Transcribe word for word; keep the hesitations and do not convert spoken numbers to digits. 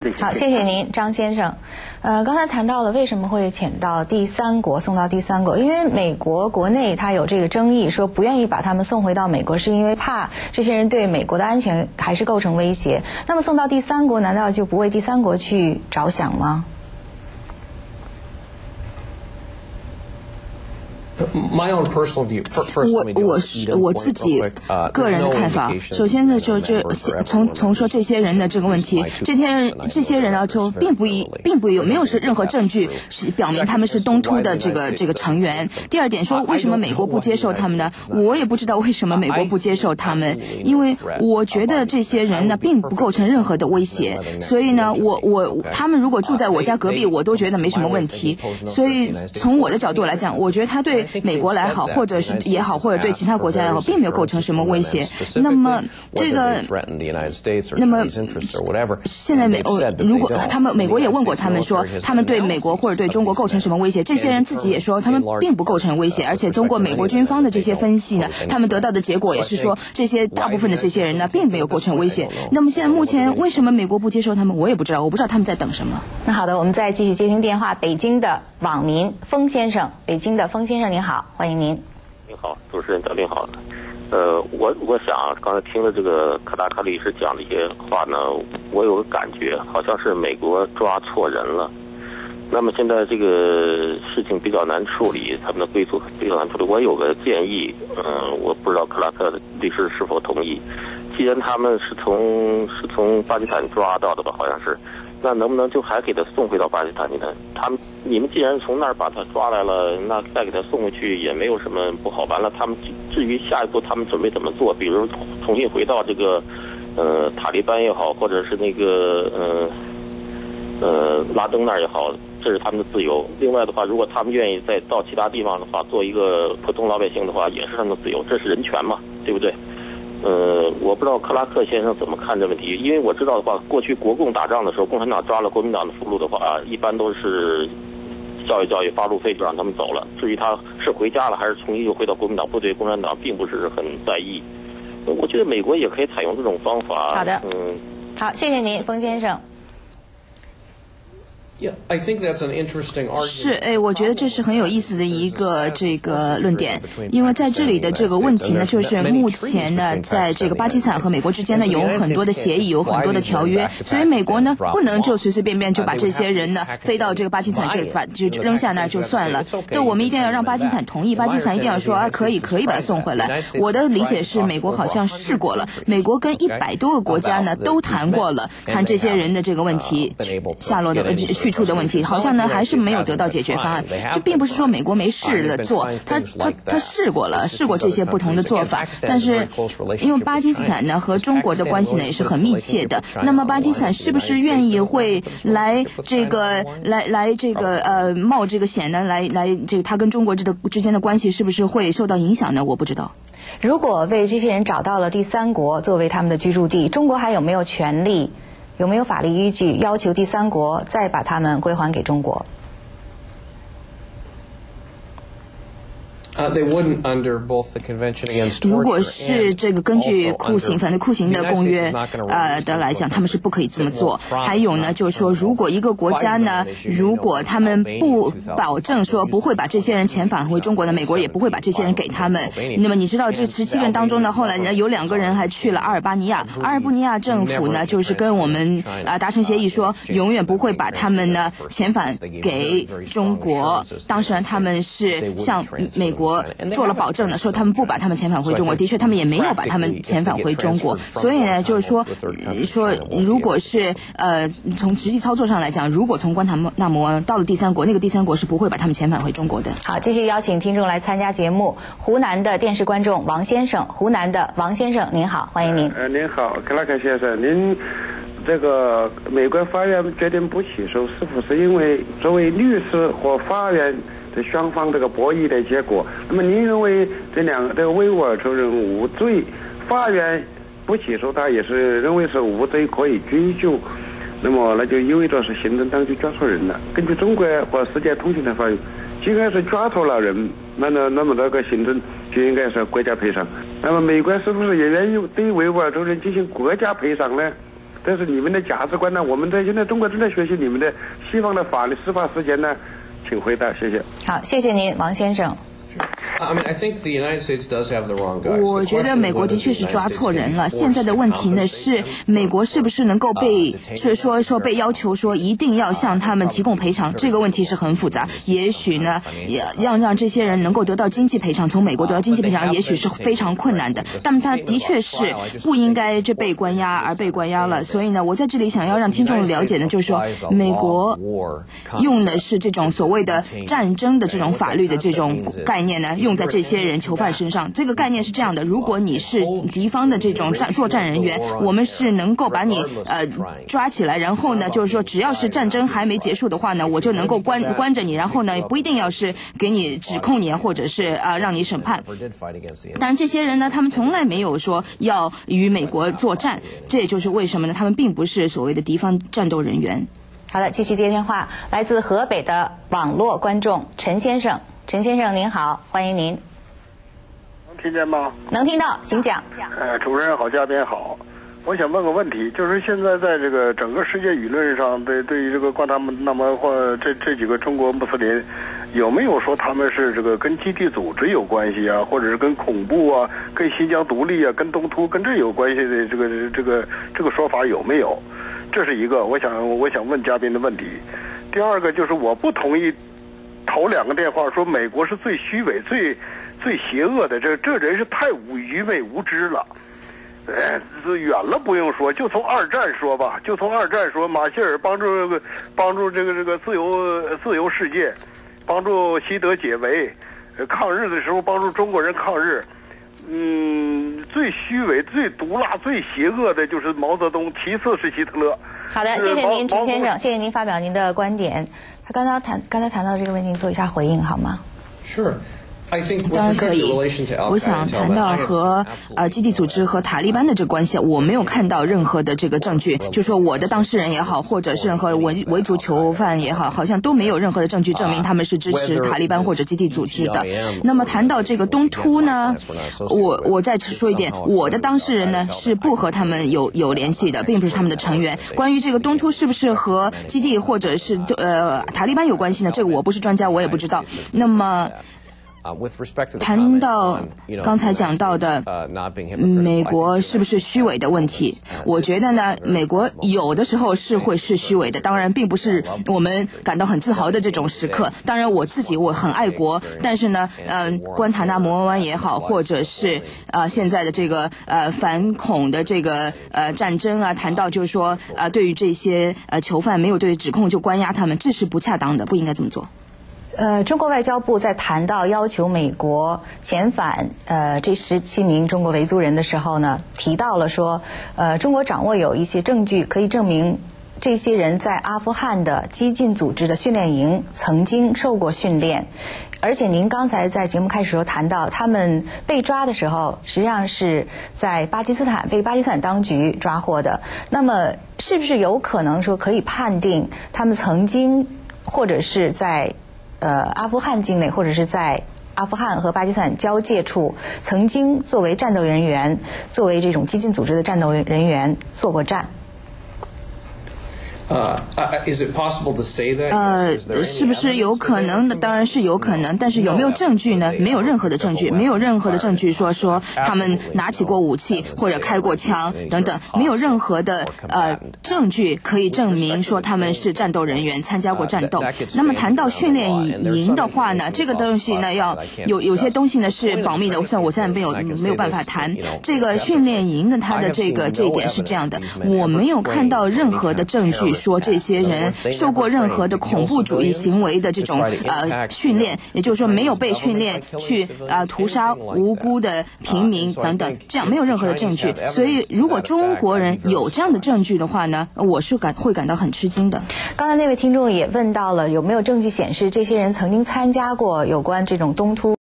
好，谢谢您，张先生。呃，刚才谈到了为什么会遣到第三国，送到第三国，因为美国国内它有这个争议，说不愿意把他们送回到美国，是因为怕这些人对美国的安全还是构成威胁。那么送到第三国，难道就不为第三国去着想吗？ 我我是我自己个人的看法。首先呢，就这从从说这些人的这个问题，这些人这些人呢，就并不一并不有没有是任何证据是表明他们是东突的这个这个成员。第二点说，为什么美国不接受他们呢？我也不知道为什么美国不接受他们，因为我觉得这些人呢并不构成任何的威胁，所以呢，我我他们如果住在我家隔壁，我都觉得没什么问题。所以从我的角度来讲，我觉得他对美国来好，或者是也好，或者对其他国家也好，并没有构成什么威胁。那么这个，那么现在美欧如果他们美国也问过他们说，他们对美国或者对中国构成什么威胁？这些人自己也说，他们并不构成威胁，而且通过美国军方的这些分析呢，他们得到的结果也是说，这些大部分的这些人呢，并没有构成威胁。那么现在目前为什么美国不接受他们？我也不知道，我不知道他们在等什么。 那好的，我们再继续接听电话，北京的网民封先生，北京的封先生您好，欢迎您。 您好，主持人赵您好。呃，我我想刚才听了这个克拉克律师讲的一些话呢，我有个感觉，好像是美国抓错人了。那么现在这个事情比较难处理，他们的归宿比较难处理。我有个建议，嗯、呃，我不知道克拉克律师是否同意。既然他们是从是从巴基斯坦抓到的吧，好像是。那能不能就还给他送回到巴基斯坦去呢？他们你们既然从那儿把他抓来了，那再给他送回去也没有什么不好。完了，他们至于下一步他们准备怎么做，比如重新回到这个呃塔利班也好，或者是那个呃呃拉登那儿也好，这是他们的自由。另外的话，如果他们愿意再到其他地方的话，做一个普通老百姓的话，也是他们的自由，这是人权嘛，对不对？呃，我不知道克拉克先生怎么看这问题，因为我知道的话，过去国共打仗的时候，共产党抓了国民党的俘虏的话，一般都是教育教育发路费就让他们走了。至于他是回家了还是重新又回到国民党部队，共产党并不是很在意。我觉得美国也可以采用这种方法。 好的， 嗯， 好，谢谢您，封先生。 是，哎，我觉得这是很有意思的一个这个论点，因为在这里的这个问题呢，就是目前呢，在这个巴基斯坦和美国之间呢，有很多的协议，有很多的条约，所以美国呢，不能就随随便便就把这些人呢飞到这个巴基斯坦这里，把就扔下那儿就算了。对，我们一定要让巴基斯坦同意，巴基斯坦一定要说啊，可以，可以把他送回来。我的理解是，美国好像试过了，美国跟一百多个国家呢都谈过了，谈这些人的这个问题下落的去处的问题，好像呢还是没有得到解决方案。就并不是说美国没试着做，他他他试过了，试过这些不同的做法，但是因为巴基斯坦呢和中国的关系呢也是很密切的，那么巴基斯坦是不是愿意会来这个来来这个呃冒这个险呢？来来这个他跟中国之的之间的关系是不是会受到影响呢？我不知道。 如果为这些人找到了第三国作为他们的居住地，中国还有没有权利？有没有法律依据要求第三国再把他们归还给中国？ 如果是这个根据酷刑反对酷刑的公约呃的来讲，他们是不可以这么做。还有呢，就是说，如果一个国家呢，如果他们不保证说不会把这些人遣返回中国的，美国也不会把这些人给他们。那么你知道这十七个人当中呢，后来有两个人还去了阿尔巴尼亚，阿尔巴尼亚政府呢就是跟我们啊、呃、达成协议说，永远不会把他们呢遣返给中国。当时他们是向美国做了保证的，说他们不把他们遣返回中国，的确他们也没有把他们遣返回中国。所以呢，就是说说如果是呃从实际操作上来讲，如果从关塔那摩到了第三国，那个第三国是不会把他们遣返回中国的。 好，继续邀请听众来参加节目。湖南的电视观众王先生，湖南的王先生您好，欢迎您。 呃，您好，克拉克先生，您这个美国法院决定不起诉，是不是因为作为律师和法院这双方这个博弈的结果？那么您认为这两个这个维吾尔族人无罪，法院不起诉他也是认为是无罪可以追究，那么那就意味着是行政当局抓错人了。根据中国和世界通行的法律，既然是抓错了人，那么那么那个行政就应该是国家赔偿。那么美国是不是也愿意对维吾尔族人进行国家赔偿呢？ 但是你们的价值观呢，我们在现在中国正在学习你们的西方的法律司法实践呢，请回答，谢谢。 好，谢谢您，王先生。 我觉得美国的确是抓错人了。现在的问题呢是，美国是不是能够被是说说被要求说一定要向他们提供赔偿？这个问题是很复杂。也许呢，也要让这些人能够得到经济赔偿，从美国得到经济赔偿，也许是非常困难的。但他的确是不应该这被关押而被关押了。所以呢，我在这里想要让听众了解呢，就是说，美国用的是这种所谓的战争的这种法律的这种概念呢，用在这些人囚犯身上。这个概念是这样的：如果你是敌方的这种战作战人员，我们是能够把你呃抓起来，然后呢，就是说只要是战争还没结束的话呢，我就能够关关着你，然后呢，不一定要是给你指控你，或者是啊、呃、让你审判。但这些人呢，他们从来没有说要与美国作战，这也就是为什么呢？他们并不是所谓的敌方战斗人员。 好的，继续接电话，来自河北的网络观众陈先生。陈先生您好，欢迎您。 能听见吗？ 能听到，请讲。 呃，主持人好，嘉宾好。我想问个问题，就是现在在这个整个世界舆论上，对对于这个关塔那么或这这几个中国穆斯林，有没有说他们是这个跟基地组织有关系啊，或者是跟恐怖啊、跟新疆独立啊、跟东突跟这有关系的这个这个这个说法有没有？这是一个我想我想问嘉宾的问题。第二个就是我不同意头两个电话说美国是最虚伪、最最邪恶的，这这人是太无愚昧无知了。呃，远了不用说，就从二战说吧，就从二战说，马歇尔帮助这个帮助这个这个自由自由世界，帮助西德解围，抗日的时候帮助中国人抗日。嗯，最虚伪、最毒辣、最邪恶的就是毛泽东，其次是希特勒。 好的，谢谢您，陈先生，谢谢您发表您的观点。他刚刚谈刚才谈到这个问题，做一下回应好吗？ 是。 当然可以。我想谈到和呃基地组织和塔利班的这个关系，我没有看到任何的这个证据，就说我的当事人也好，或者是任何维维族囚犯也好，好像都没有任何的证据证明他们是支持塔利班或者基地组织的。那么谈到这个东突呢，我我再说一点，我的当事人呢是不和他们有有联系的，并不是他们的成员。关于这个东突是不是和基地或者是呃塔利班有关系呢？这个我不是专家，我也不知道。那么谈到刚才讲到的美国是不是虚伪的问题，我觉得呢，美国有的时候是会是虚伪的，当然并不是我们感到很自豪的这种时刻。当然我自己我很爱国，但是呢，嗯、呃，关塔那摩湾也好，或者是呃现在的这个呃反恐的这个呃战争啊，谈到就是说呃对于这些呃囚犯没有对指控就关押他们，这是不恰当的，不应该这么做。 呃，中国外交部在谈到要求美国遣返呃这十七名中国维族人的时候呢，提到了说，呃，中国掌握有一些证据可以证明这些人在阿富汗的激进组织的训练营曾经受过训练。而且您刚才在节目开始时候谈到，他们被抓的时候实际上是在巴基斯坦被巴基斯坦当局抓获的。那么是不是有可能说可以判定他们曾经或者是在呃，阿富汗境内，或者是在阿富汗和巴基斯坦交界处，曾经作为战斗人员，作为这种激进组织的战斗人员做过战？ 呃、uh, is it possible to say that? 呃，是不是有可能的？当然是有可能，但是有没有证据呢？没有任何的证据，没有任何的证据说说他们拿起过武器或者开过枪等等，没有任何的呃证据可以证明说他们是战斗人员，参加过战斗。那么谈到训练营的话呢，这个东西呢要有有些东西呢是保密的，像我现在没有没有办法谈这个训练营的它的这个这一点是这样的，我没有看到任何的证据说这些人受过任何的恐怖主义行为的这种呃训练，也就是说没有被训练去呃屠杀无辜的平民等等，这样没有任何的证据。所以如果中国人有这样的证据的话呢，我是感会感到很吃惊的。 刚才那位听众也问到了有没有证据显示这些人曾经参加过有关这种东突